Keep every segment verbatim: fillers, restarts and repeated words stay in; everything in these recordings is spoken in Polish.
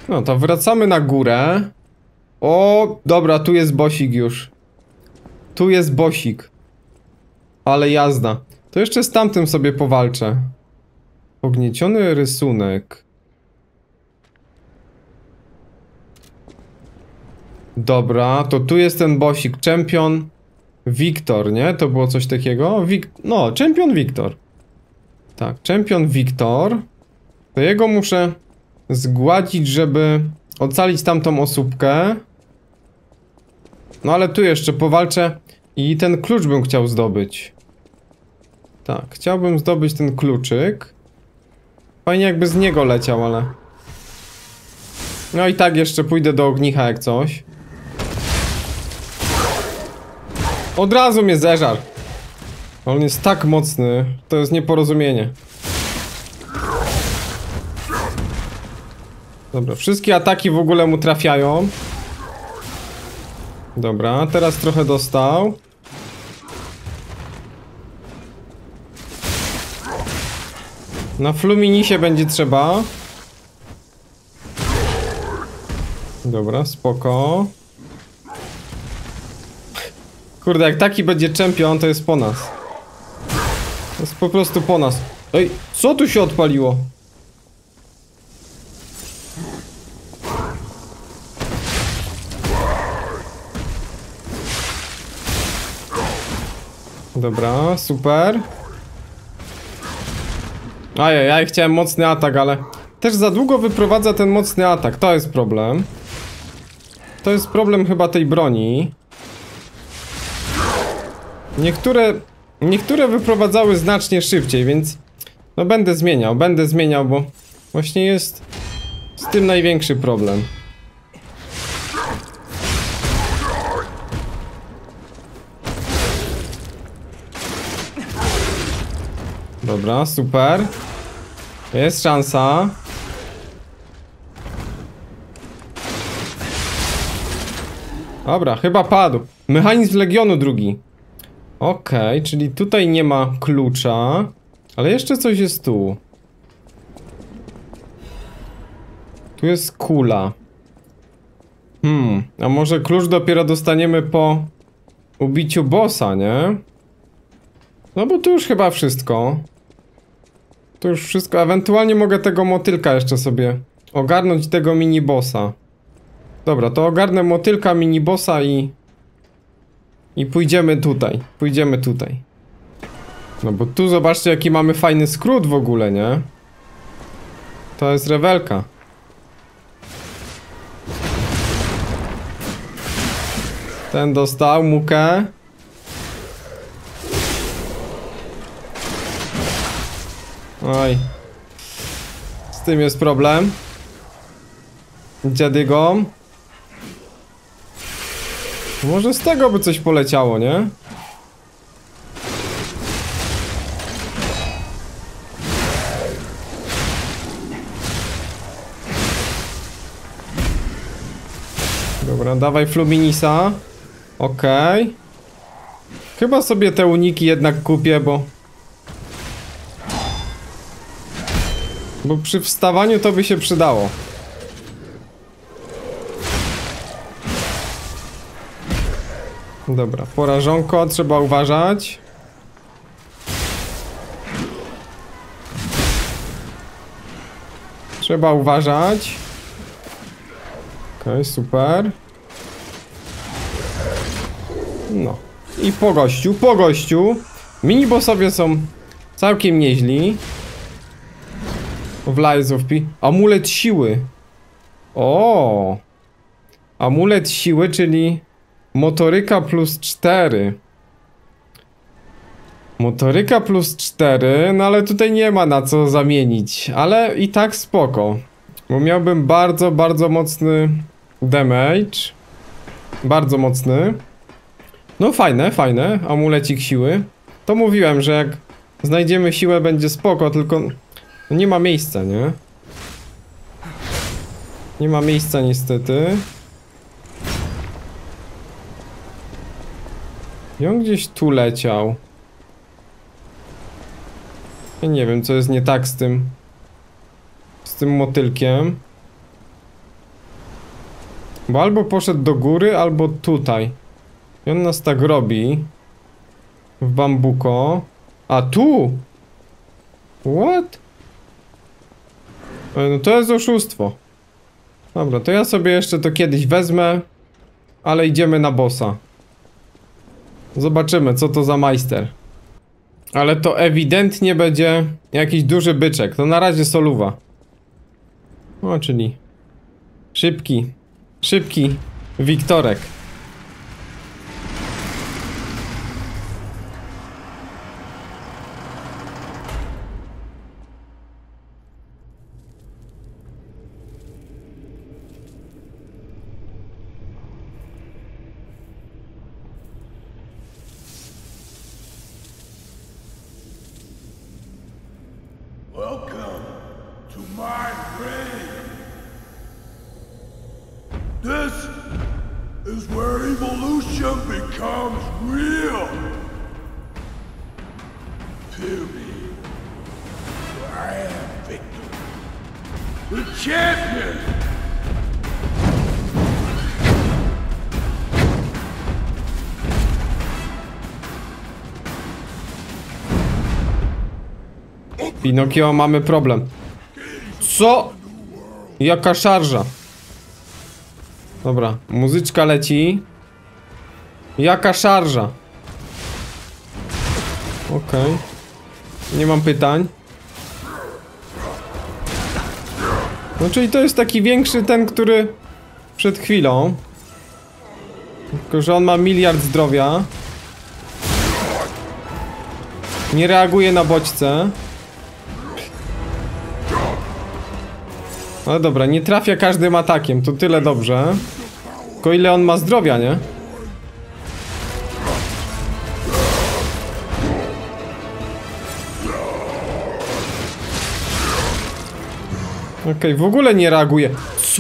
No to wracamy na górę. O, dobra, tu jest bosik już. Tu jest bosik. Ale jazda. To jeszcze z tamtym sobie powalczę. Pognieciony rysunek. Dobra, to tu jest ten bosik. Champion Wiktor, nie? To było coś takiego? Wik no, Champion Wiktor. Tak, Champion Wiktor. To jego muszę zgładzić, żeby ocalić tamtą osóbkę. No ale tu jeszcze powalczę i ten klucz bym chciał zdobyć. Tak, chciałbym zdobyć ten kluczyk. Fajnie jakby z niego leciał, ale... No i tak jeszcze pójdę do ognicha jak coś. Od razu mnie zeżar. On jest tak mocny, to jest nieporozumienie. Dobra, wszystkie ataki w ogóle mu trafiają. Dobra, teraz trochę dostał. Na Fluminisie będzie trzeba. Dobra, spoko. Kurde, jak taki będzie czempion, to jest po nas. To jest po prostu po nas. Ej, co tu się odpaliło? Dobra, super. Ajajaj, chciałem mocny atak, ale też za długo wyprowadza ten mocny atak. To jest problem. To jest problem chyba tej broni. Niektóre... Niektóre wyprowadzały znacznie szybciej, więc... No będę zmieniał, będę zmieniał, bo... Właśnie jest... Z tym największy problem. Dobra, super. Jest szansa. Dobra, chyba padł. Mechanizm Legionu drugi. Okej, okay, czyli tutaj nie ma klucza. Ale jeszcze coś jest tu. Tu jest kula. Hmm, a może klucz dopiero dostaniemy po ubiciu bossa, nie? No bo tu już chyba wszystko. To już wszystko, ewentualnie mogę tego motylka jeszcze sobie ogarnąć, tego mini bossa. Dobra, to ogarnę motylka, mini bossa i... I pójdziemy tutaj, pójdziemy tutaj. No bo tu zobaczcie jaki mamy fajny skrót w ogóle, nie? To jest rewelka. Ten dostał mukę. Oj. Z tym jest problem. Dziadygą. Może z tego by coś poleciało, nie? Dobra, dawaj Fluminisa. Okej. Okay. Chyba sobie te uniki jednak kupię, bo... Bo przy wstawaniu to by się przydało. Dobra, porażonko, trzeba uważać. Trzeba uważać. Okej, okay, super. No. I po gościu, po gościu. Minibossowie są całkiem nieźli. W Lies of P. Amulet siły. O. Amulet siły, czyli motoryka plus cztery. Motoryka plus cztery, no ale tutaj nie ma na co zamienić. Ale i tak spoko. Bo miałbym bardzo, bardzo mocny damage. Bardzo mocny. No fajne, fajne. Amulecik siły. To mówiłem, że jak znajdziemy siłę będzie spoko, tylko nie ma miejsca, nie? Nie ma miejsca niestety. I on gdzieś tu leciał. Ja nie wiem, co jest nie tak z tym... Z tym motylkiem. Bo albo poszedł do góry, albo tutaj. I on nas tak robi. W bambuko. A tu! What? No to jest oszustwo. Dobra, to ja sobie jeszcze to kiedyś wezmę. Ale idziemy na bossa. Zobaczymy, co to za majster. Ale to ewidentnie będzie jakiś duży byczek. To na razie soluwa. O, czyli szybki, szybki Wiktorek. Welcome to my grave. This is where evolution becomes real. Fear me. I am Victor, the champion. Pinokio, mamy problem. Co? Jaka szarża? Dobra, muzyczka leci. Jaka szarża? Okej. Okay. Nie mam pytań. No czyli to jest taki większy ten, który przed chwilą. Tylko że on ma miliard zdrowia. Nie reaguje na bodźce. Ale dobra, nie trafia każdym atakiem, to tyle dobrze. Tylko ile on ma zdrowia, nie? Okej, okay, w ogóle nie reaguje. Co?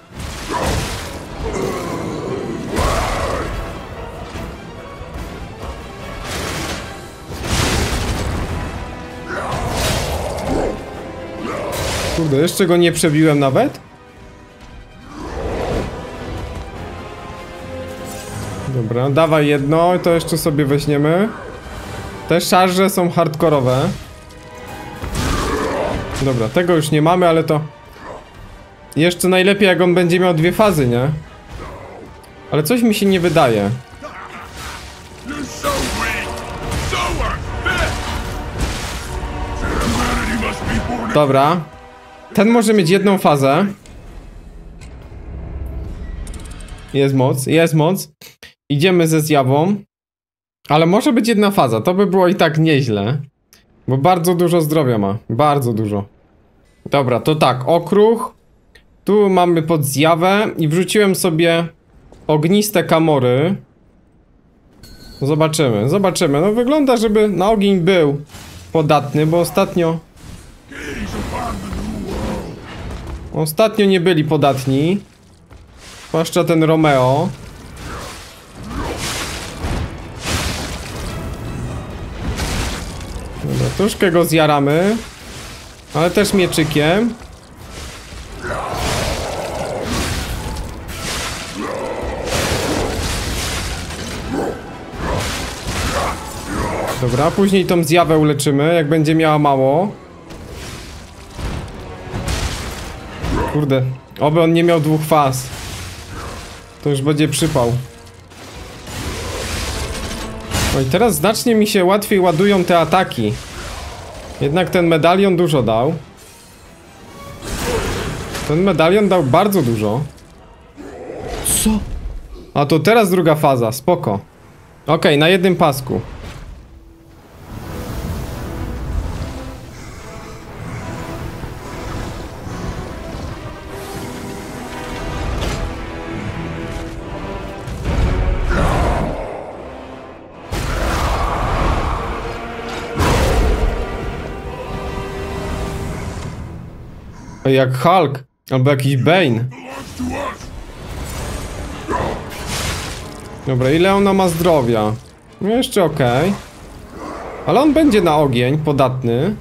Kurde, jeszcze go nie przebiłem nawet? Dobra, dawaj jedno, to jeszcze sobie weźmiemy. Te szarże są hardkorowe. Dobra, tego już nie mamy, ale to... Jeszcze najlepiej jak on będzie miał dwie fazy, nie? Ale coś mi się nie wydaje. Dobra. Ten może mieć jedną fazę. Jest moc, jest moc. Idziemy ze zjawą. Ale może być jedna faza, to by było i tak nieźle. Bo bardzo dużo zdrowia ma, bardzo dużo. Dobra, to tak, okruch. Tu mamy pod zjawę i wrzuciłem sobie ogniste kamory. Zobaczymy, zobaczymy. No wygląda, żeby na ogień był podatny, bo ostatnio... Ostatnio nie byli podatni. Zwłaszcza ten Romeo. Dobra, troszkę go zjaramy. Ale też mieczykiem. Dobra, później tą zjawę uleczymy, jak będzie miała mało. Kurde, oby on nie miał dwóch faz. To już będzie przypał. No i teraz znacznie mi się łatwiej ładują te ataki. Jednak ten medalion dużo dał. Ten medalion dał bardzo dużo. Co? A to teraz druga faza, spoko. Okej, okay, na jednym pasku. Jak Hulk, albo jakiś Bane. Dobra, ile ona ma zdrowia? No jeszcze okej. Ale on będzie na ogień, podatny.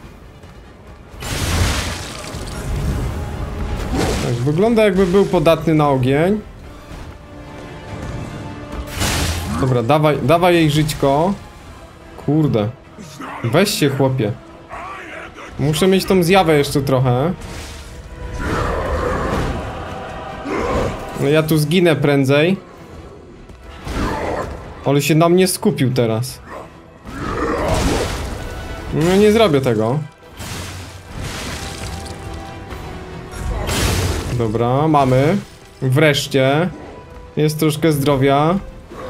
Tak, wygląda jakby był podatny na ogień. Dobra, dawaj, dawaj jej żyćko. Kurde. Weź się, chłopie. Muszę mieć tą zjawę jeszcze trochę. No ja tu zginę prędzej. Ale się na mnie skupił teraz. No nie zrobię tego. Dobra, mamy. Wreszcie. Jest troszkę zdrowia.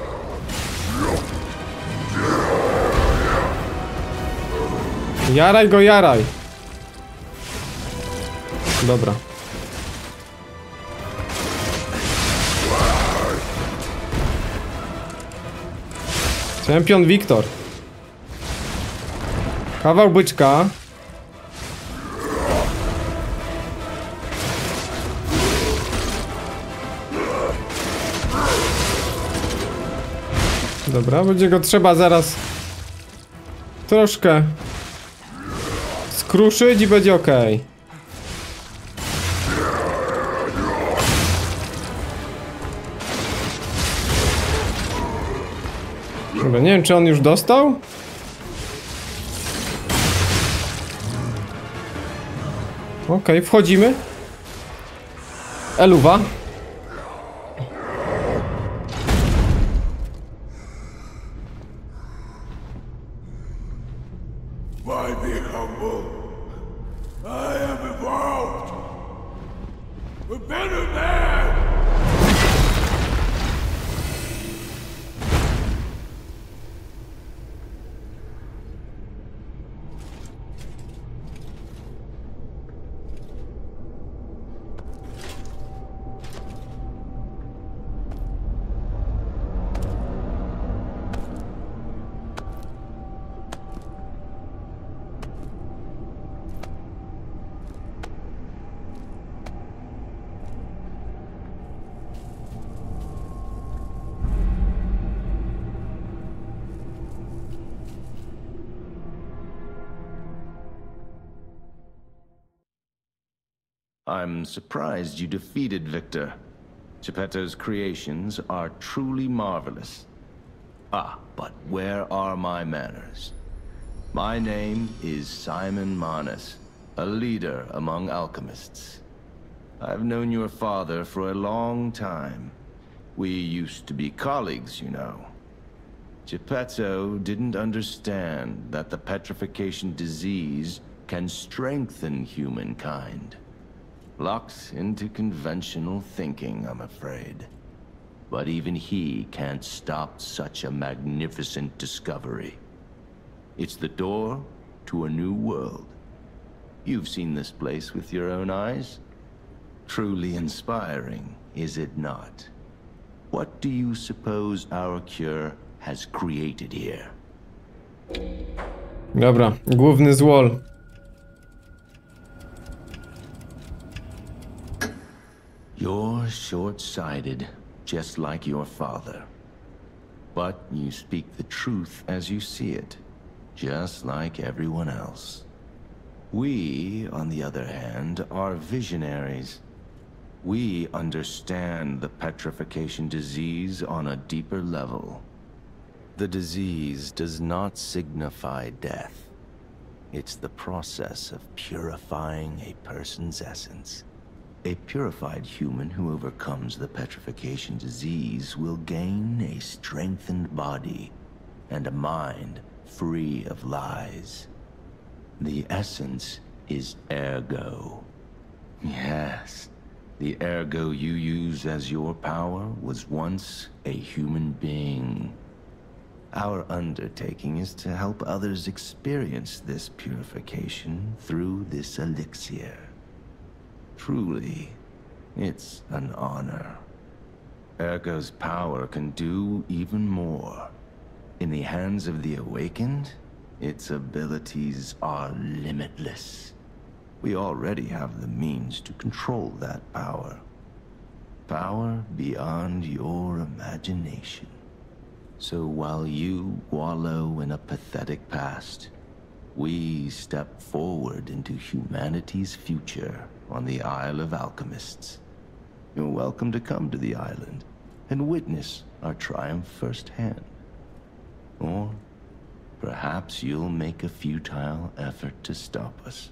Jaraj go, jaraj. Dobra. Champion Wiktor. Kawał byczka. Dobra, będzie go trzeba zaraz troszkę skruszyć i będzie ok. Dobra, nie wiem, czy on już dostał? Ok, wchodzimy. Eluwa. Why be humble? I am evolved. A better man. I'm surprised you defeated Victor. Geppetto's creations are truly marvelous. Ah, but where are my manners? My name is Simon Manus, a leader among alchemists. I've known your father for a long time. We used to be colleagues, you know. Geppetto didn't understand that the petrification disease can strengthen humankind. Locked into conventional thinking, I'm afraid. But even he can't stop such a magnificent discovery. It's the door to a new world. You've seen this place with your own eyes. Truly inspiring, is it not? What do you suppose our cure has created here? Dobra, główny złol. You're short-sighted, just like your father. But you speak the truth as you see it, just like everyone else. We, on the other hand, are visionaries. We understand the petrification disease on a deeper level. The disease does not signify death. It's the process of purifying a person's essence. A purified human who overcomes the petrification disease will gain a strengthened body and a mind free of lies. The essence is ergo. Yes, the ergo you use as your power was once a human being. Our undertaking is to help others experience this purification through this elixir. Truly, it's an honor. Ergo's power can do even more. In the hands of the awakened, its abilities are limitless. We already have the means to control that power. Power beyond your imagination. So while you wallow in a pathetic past, we step forward into humanity's future on the Isle of Alchemists. You're welcome to come to the island. and witness our triumph firsthand. Or perhaps you'll make a futile effort to stop us.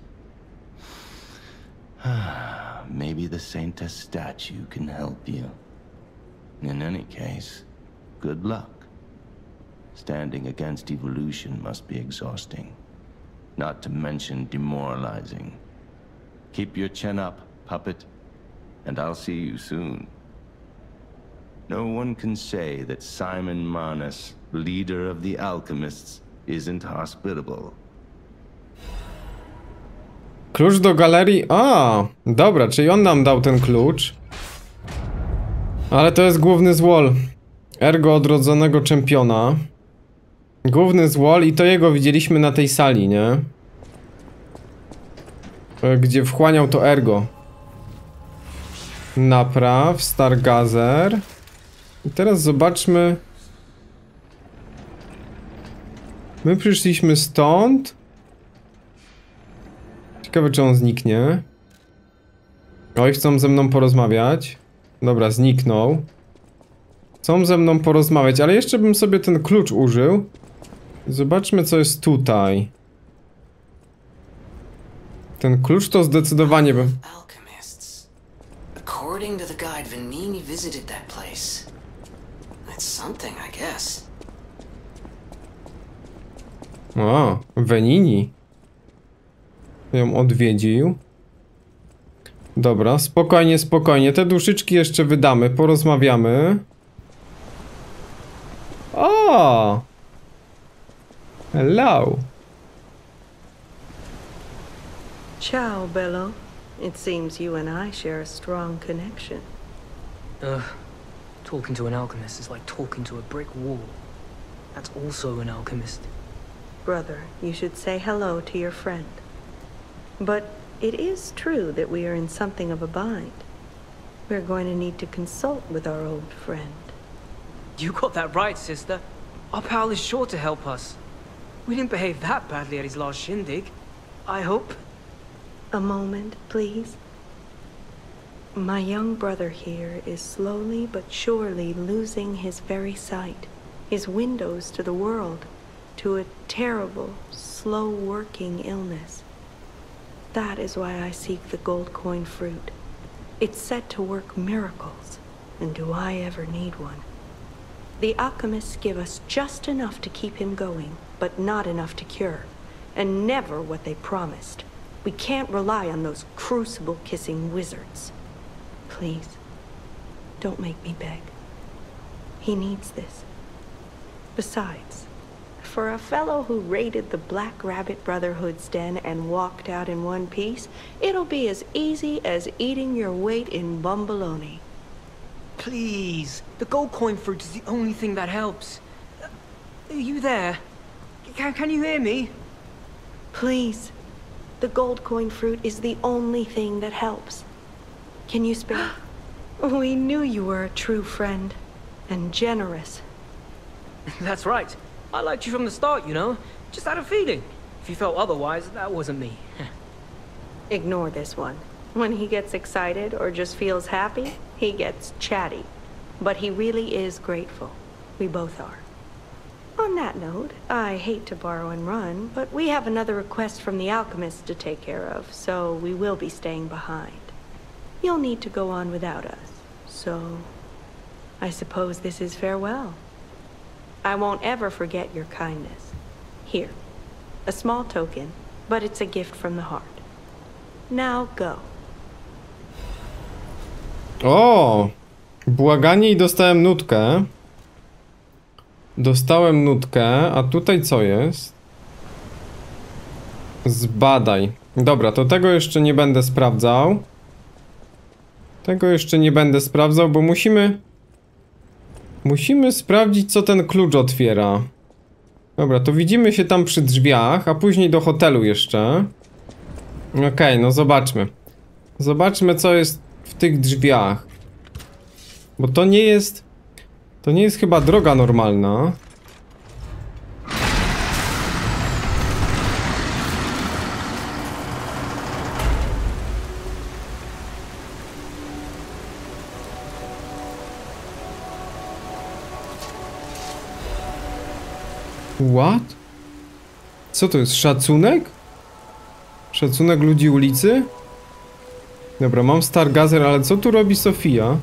Maybe the Saintess statue can help you. In any case, good luck. Standing against evolution must be exhausting, not to mention demoralizing. Keep your chin up, puppet, and I'll see you soon. No one can say that Simon Manus, leader of the alchemists, isn't hospitable. Klucz do galerii... A, dobra, czyli on nam dał ten klucz. Ale to jest główny złol. Ergo odrodzonego czempiona. Główny złol i to jego widzieliśmy na tej sali, nie? Gdzie wchłaniał to ergo. Napraw, Stargazer. I teraz zobaczmy. My przyszliśmy stąd. Ciekawe, czy on zniknie. Oj, chcą ze mną porozmawiać. Dobra, zniknął. Chcą ze mną porozmawiać, ale jeszcze bym sobie ten klucz użył. Zobaczmy, co jest tutaj. Ten klucz to zdecydowanie bym... Alchemists. According to the guide, Venini visited that place. That's something, I guess. O, Venini ją odwiedził. Dobra, spokojnie, spokojnie. Te duszyczki jeszcze wydamy, porozmawiamy. O! Hello. Ciao, Bello. It seems you and I share a strong connection. Ugh. Talking to an alchemist is like talking to a brick wall. That's also an alchemist. Brother, you should say hello to your friend. But it is true that we are in something of a bind. We're going to need to consult with our old friend. You got that right, sister. Our pal is sure to help us. We didn't behave that badly at his last shindig. I hope. A moment, please. My young brother here is slowly but surely losing his very sight, his windows to the world, to a terrible, slow-working illness. That is why I seek the gold coin fruit. It's said to work miracles, and do I ever need one? The alchemists give us just enough to keep him going, but not enough to cure, and never what they promised. We can't rely on those crucible-kissing wizards. Please, don't make me beg. He needs this. Besides, for a fellow who raided the Black Rabbit Brotherhood's den and walked out in one piece, it'll be as easy as eating your weight in bumbaloni. Please. The gold coin fruit is the only thing that helps. Are you there? Can, can you hear me? Please. The gold coin fruit is the only thing that helps. Can you spare? We knew you were a true friend. And generous. That's right. I liked you from the start, you know. Just had a feeling. If you felt otherwise, that wasn't me. Ignore this one. When he gets excited or just feels happy, he gets chatty. But he really is grateful. We both are. On that note, I hate to borrow and run, but we have another request from the alchemists to take care of, so we will be staying behind. You'll need to go on without us, so I suppose this is farewell. I won't ever forget your kindness. Here, a small token, but it's a gift from the heart. Now go. O! Błaganie i dostałem nutkę. Dostałem nutkę, a tutaj co jest? Zbadaj. Dobra, to tego jeszcze nie będę sprawdzał. Tego jeszcze nie będę sprawdzał, bo musimy... Musimy sprawdzić, co ten klucz otwiera. Dobra, to widzimy się tam przy drzwiach, a później do hotelu jeszcze. Okej, okay, no zobaczmy. Zobaczmy, co jest w tych drzwiach. Bo to nie jest... To nie jest chyba droga normalna. What? Co to jest? Szacunek? Szacunek ludzi ulicy? Dobra, mam Stargazer, ale co tu robi Sofia?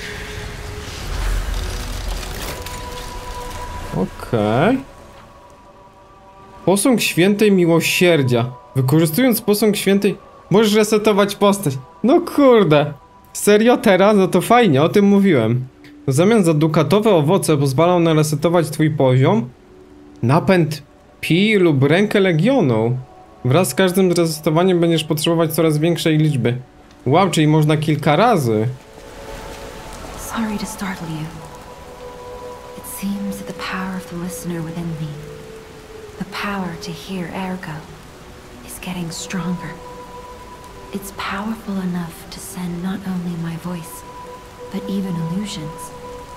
Okej. Okay. Posąg Świętej Miłosierdzia. Wykorzystując posąg Świętej... Możesz resetować postać. No kurde. Serio teraz? No to fajnie, o tym mówiłem. W zamian za dukatowe owoce pozwalał na resetować twój poziom. Napęd Pi lub rękę Legionu. Wraz z każdym resetowaniem będziesz potrzebować coraz większej liczby. Wow, czyli można kilka razy. Sorry to startle you. It seems that the power of the listener within me, the power to hear ergo, is getting stronger. It's powerful enough to send not only my voice, but even illusions.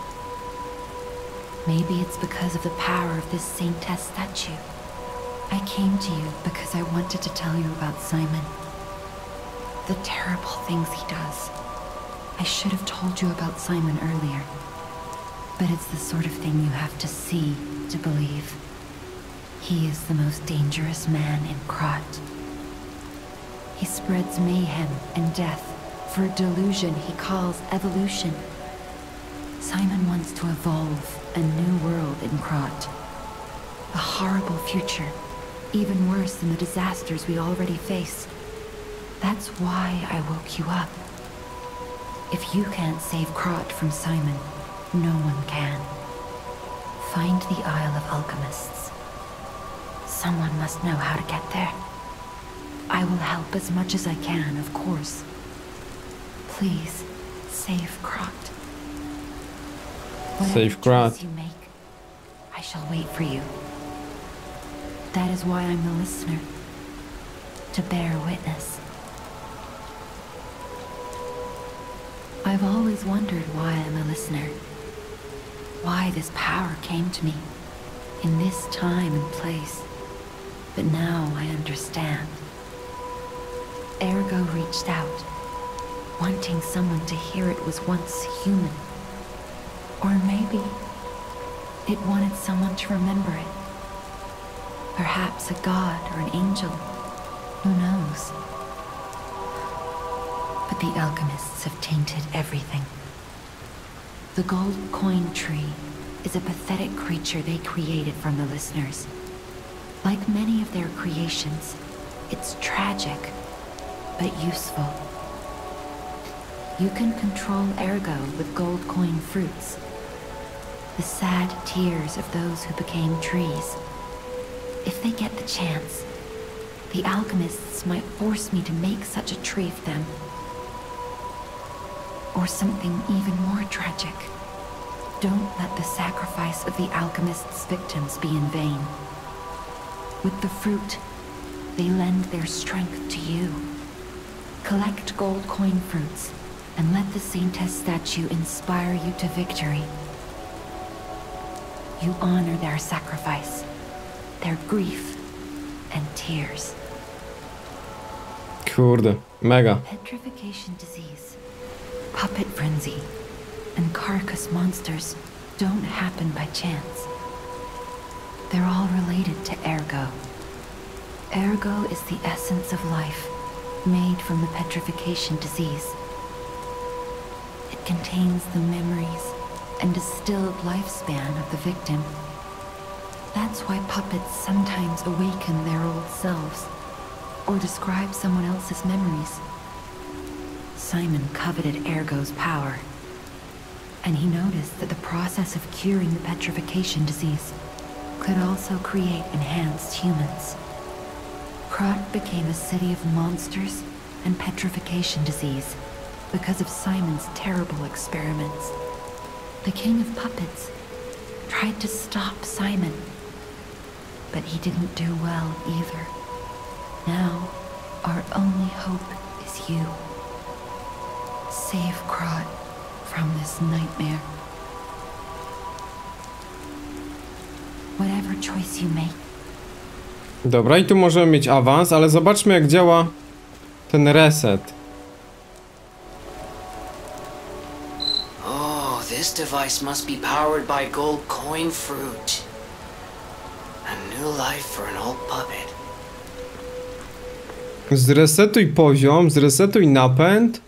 Maybe it's because of the power of this Saintess statue. I came to you because I wanted to tell you about Simon. The terrible things he does. I should have told you about Simon earlier. But it's the sort of thing you have to see to believe. He is the most dangerous man in Krat. He spreads mayhem and death for a delusion he calls evolution. Simon wants to evolve a new world in Krat. A horrible future, even worse than the disasters we already face. That's why I woke you up. If you can't save Krat from Simon, no one can. Find the Isle of Alchemists. Someone must know how to get there. I will help as much as I can, of course. Please, save Krat. Save Krat. You make, I shall wait for you. That is why I'm the listener. To bear witness. I've always wondered why I'm a listener. Why this power came to me. In this time and place. But now I understand. Ergo reached out, wanting someone to hear it was once human. Or maybe it wanted someone to remember it. Perhaps a god or an angel. Who knows? But the alchemists have tainted everything. The gold coin tree is a pathetic creature they created from the listeners. Like many of their creations, it's tragic, but useful. You can control ergo with gold coin fruits. The sad tears of those who became trees. If they get the chance, the alchemists might force me to make such a tree of them. Or something even more tragic. Don't let the sacrifice of the alchemists' victims be in vain. With the fruit, they lend their strength to you. Collect gold coin fruits, and let the Saintess statue inspire you to victory. You honor their sacrifice, their grief, and tears. Kurde, mega. Petrification disease, puppet frenzy, and carcass monsters don't happen by chance. They're all related to ergo. Ergo is the essence of life, made from the petrification disease. It contains the memories and distilled lifespan of the victim. That's why puppets sometimes awaken their old selves, or describe someone else's memories. Simon coveted Ergo's power, and he noticed that the process of curing the petrification disease could also create enhanced humans. Krat became a city of monsters and petrification disease because of Simon's terrible experiments. The king of puppets tried to stop Simon, but he didn't do well either. Now, our only hope is you. Save Krat from this nightmare. Whatever choice you make. Dobra, i tu możemy mieć awans, ale zobaczmy jak działa ten reset. Oh, this device must be powered by gold coin fruit. New life for an old puppet. Zresetuj poziom, zresetuj napęd.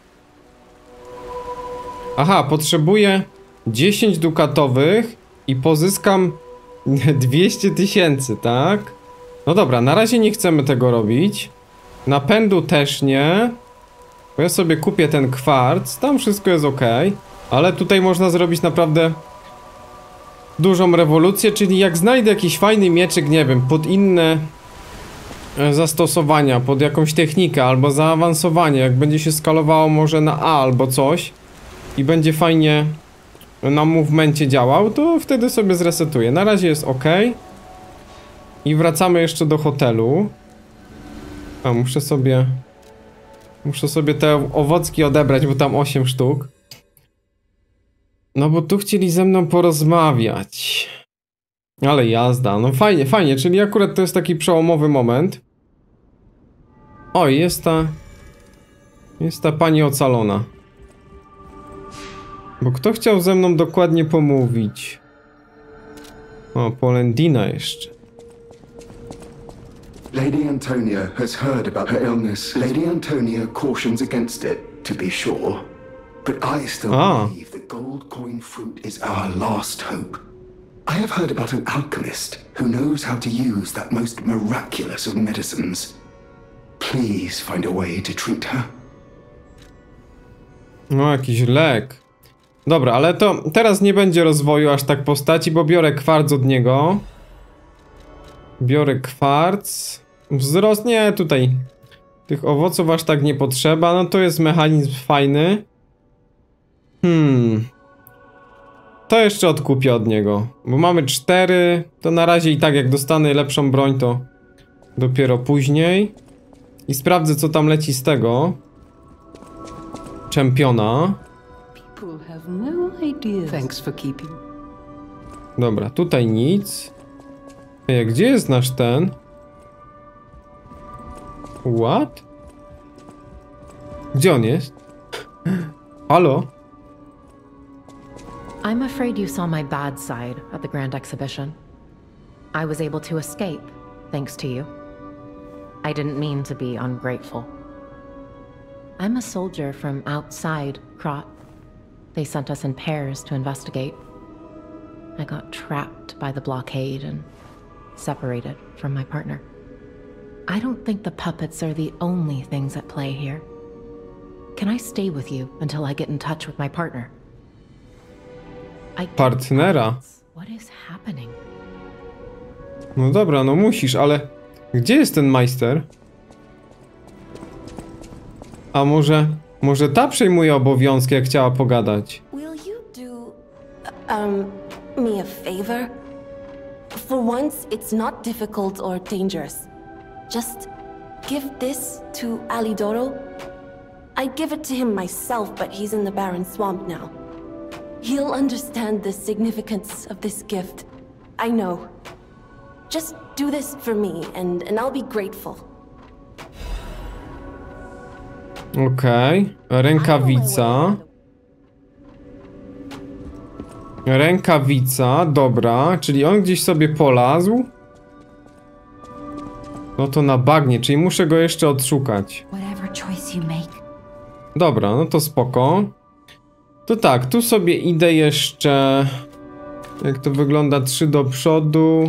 Aha, potrzebuję dziesięć dukatowych i pozyskam dwieście tysięcy, tak? No dobra, na razie nie chcemy tego robić. Napędu też nie. Bo ja sobie kupię ten kwarc, tam wszystko jest ok. Ale tutaj można zrobić naprawdę dużą rewolucję, czyli jak znajdę jakiś fajny mieczyk, nie wiem, pod inne zastosowania, pod jakąś technikę albo zaawansowanie, jak będzie się skalowało może na A albo coś i będzie fajnie na movemencie działał, to wtedy sobie zresetuję. Na razie jest ok. I wracamy jeszcze do hotelu. A, muszę sobie... Muszę sobie te owocki odebrać, bo tam osiem sztuk. No bo tu chcieli ze mną porozmawiać. Ale jazda, no fajnie, fajnie, czyli akurat to jest taki przełomowy moment. O, jest ta... Jest ta pani ocalona. Bo kto chciał ze mną dokładnie pomówić? O, Polendina jeszcze. Lady Antonia has heard about her illness. Lady Antonia cautions against it, to be sure. But I still Ah. believe the gold coin fruit is our last hope. I have heard about an alchemist who knows how to use that most miraculous of medicines. Please find a way to treat her. No, jakiś lek. Dobra, ale to teraz nie będzie rozwoju aż tak postaci, bo biorę kwarc od niego. Biorę kwarc. Wzrost, nie, tutaj tych owoców aż tak nie potrzeba. No to jest mechanizm fajny. Hmm. To jeszcze odkupię od niego. Bo mamy cztery. To na razie i tak jak dostanę lepszą broń, to dopiero później. I sprawdzę, co tam leci z tego czempiona. Dobra, tutaj nic. Ej, gdzie jest nasz ten? What? Gdzie on jest? Halo? I'm afraid you saw my bad side at the Grand Exhibition. I was able to escape, thanks to you. I didn't mean to be ungrateful. I'm a soldier from outside Krat. They sent us in pairs to investigate. I got trapped by the blockade and separated from my partner. I don't think the puppets are the only things at play here. Can I stay with you until I get in touch with my partner? I Partnera? What is happening? No dobra, no musisz, ale gdzie jest ten majster? A może, może ta przejmuje obowiązki, jak chciała pogadać? Will you do, um, me a favor? For once, it's not difficult or dangerous. Just give this to Alidoro. I give it to him myself, but he's in the barren swamp now. He'll understand the significance of this gift. I know. Just do this for me, and, and I'll be grateful. Okej, okay. Rękawica. Rękawica, dobra, czyli on gdzieś sobie polazł. No to na bagnie, czyli muszę go jeszcze odszukać. Dobra, no to spoko. To tak, tu sobie idę jeszcze... Jak to wygląda? trzy do przodu.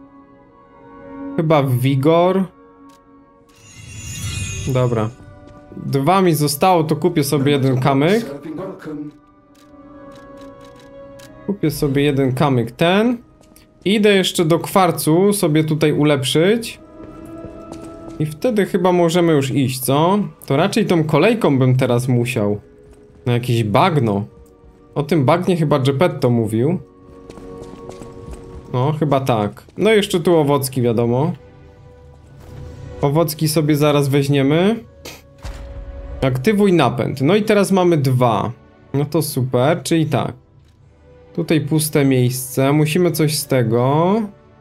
Chyba Vigor. Dobra. Dwa mi zostało, to kupię sobie jeden kamyk. Kupię sobie jeden kamyk ten. Idę jeszcze do kwarcu sobie tutaj ulepszyć. I wtedy chyba możemy już iść, co? To raczej tą kolejką bym teraz musiał. Na jakieś bagno. O tym bagnie chyba Geppetto mówił. No, chyba tak. No jeszcze tu owocki, wiadomo. Owocki sobie zaraz weźmiemy. Aktywuj napęd. No i teraz mamy dwa. No to super, czyli tak. Tutaj puste miejsce. Musimy coś z tego.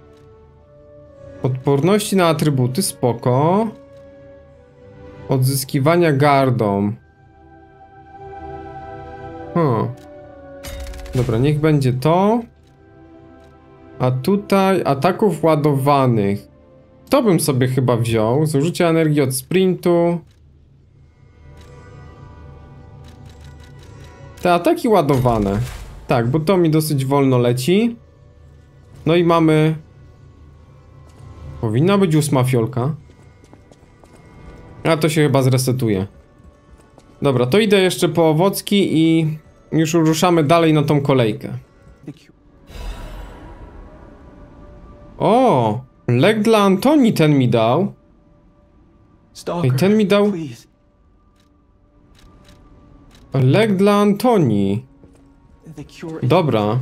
Odporności na atrybuty, spoko. Odzyskiwania gardą. Hmm. Dobra, niech będzie to. A tutaj ataków ładowanych. To bym sobie chyba wziął. Zużycie energii od sprintu. Te ataki ładowane. Tak, bo to mi dosyć wolno leci. No i mamy... Powinna być ósma fiolka. A to się chyba zresetuje. Dobra, to idę jeszcze po owocki i już ruszamy dalej na tą kolejkę. O! Lek dla Antoni ten mi dał. Ej, ten mi dał... Lek dla Antoni. Dobra.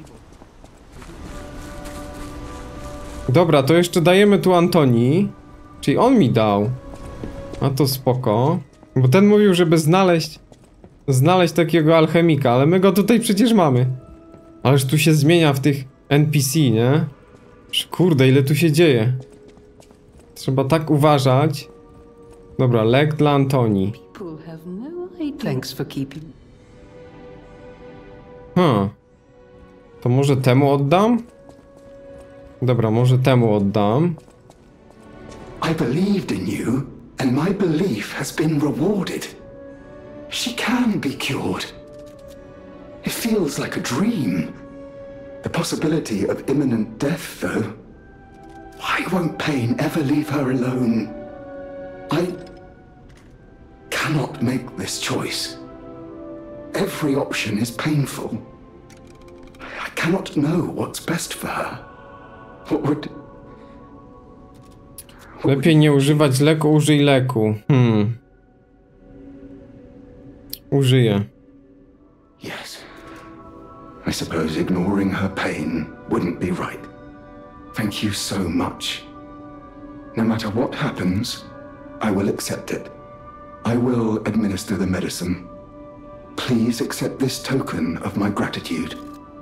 Dobra, to jeszcze dajemy tu Antoni. Czyli on mi dał. A to spoko. Bo ten mówił, żeby znaleźć... Znaleźć takiego alchemika, ale my go tutaj przecież mamy. Ależ tu się zmienia w tych N P C, nie? Kurde, ile tu się dzieje. Trzeba tak uważać. Dobra, lek dla Antoni. Hmm. To może temu oddam? Dobra, może temu oddam. I believed in you, and my belief has been rewarded. She can be cured. It feels like a dream. The possibility of imminent death, though. Why won't pain ever leave her alone? I cannot make this choice. Every option is painful. I cannot know what's best for her. What would... Lepiej nie używać leku, użyj leku. Hmm. Użyję. Yes. I suppose ignoring her pain wouldn't be right. Thank you so much. No matter what happens, I will accept it. I will administer the medicine. Please accept this token of my gratitude.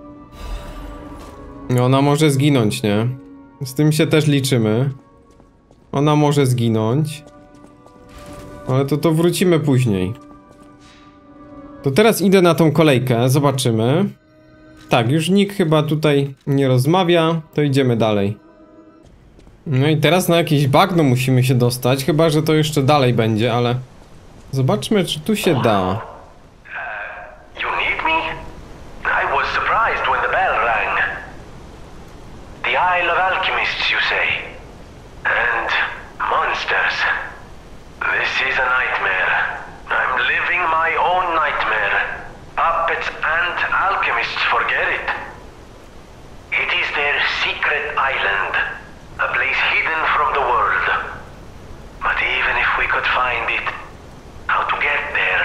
Ona może zginąć, nie? Z tym się też liczymy. Ona może zginąć. Ale to to wrócimy później. To teraz idę na tą kolejkę, zobaczymy. Tak, już nikt chyba tutaj nie rozmawia, to idziemy dalej. No i teraz na jakieś bagno musimy się dostać, chyba że to jeszcze dalej będzie, ale... Zobaczmy, czy tu się da. You need me? I was surprised when the bell rang. The Isle of Alchemists, you say? And monsters. This is a nightmare. I'm living my own nightmare. Puppets and alchemists forget it. It is their secret island. A place hidden from the world. But even if we could find it, how to get there?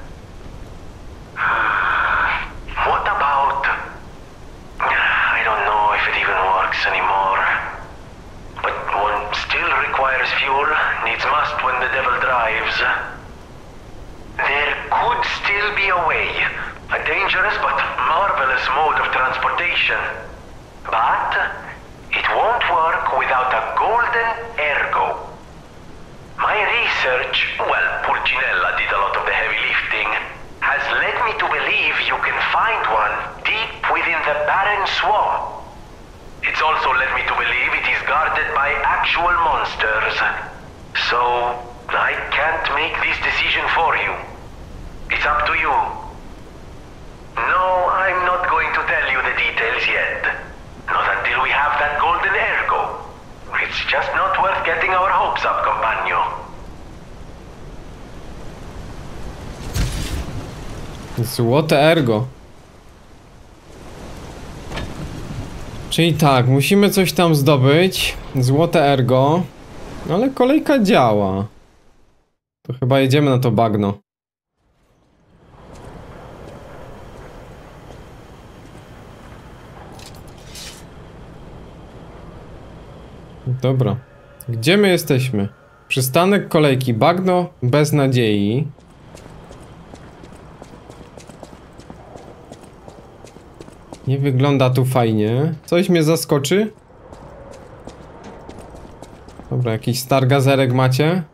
What about... I don't know if it even works anymore. But one still requires fuel, needs must when the devil drives. There could still be a way. A dangerous but marvelous mode of transportation. But it won't work without a golden ergo. My research, well, Pulcinella did a lot of the heavy lifting, has led me to believe you can find one deep within the barren swamp. It's also led me to believe it is guarded by actual monsters. So, I can't make this decision for you. It's up to you. No, I'm not going to tell you the details yet. Not until we have that golden ergo. It's just not worth getting our hopes up, compagno. Złote ergo. Czyli tak, musimy coś tam zdobyć. Złote ergo. Ale kolejka działa. To chyba jedziemy na to bagno. Dobra. Gdzie my jesteśmy? Przystanek kolejki. Bagno bez nadziei. Nie wygląda tu fajnie. Coś mnie zaskoczy? Dobra, jakiś stargazerek macie?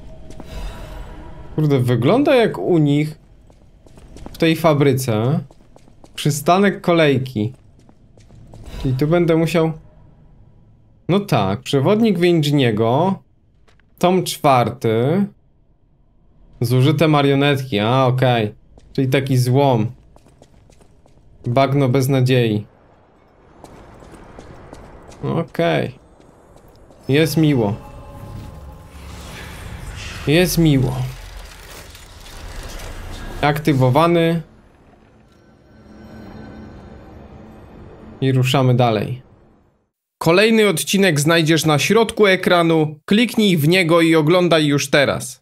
Kurde, wygląda jak u nich w tej fabryce. Przystanek kolejki. Czyli tu będę musiał... No tak, przewodnik Winginiego. Tom czwarty. Zużyte marionetki, a okej. Okay. Czyli taki złom. Bagno bez nadziei. Okej. Okay. Jest miło. Jest miło. Aktywowany. I ruszamy dalej. Kolejny odcinek znajdziesz na środku ekranu. Kliknij w niego i oglądaj już teraz.